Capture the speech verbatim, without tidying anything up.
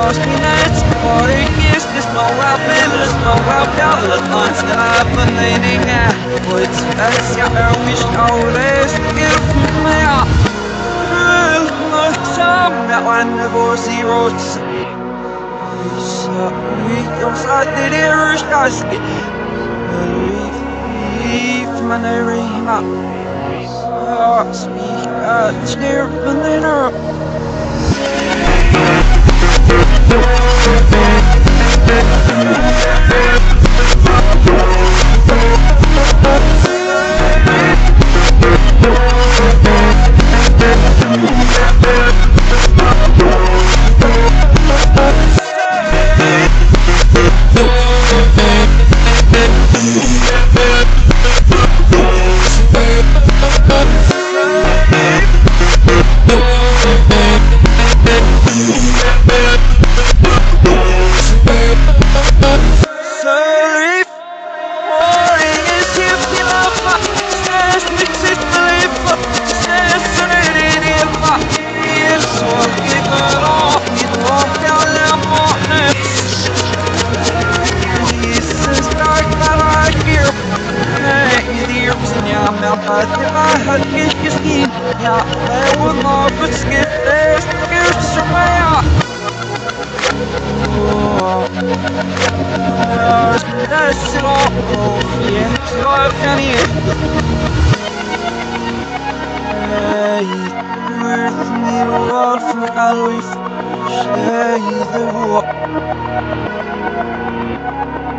Ospinets, Orikis, this no out, this no out, the lines that I've been leaning at. What's that's your wish, no rest, give me up. Some that one never zero. So we don't start the dearest us. Leave my name up. So speak at near the dinner. Always say the war.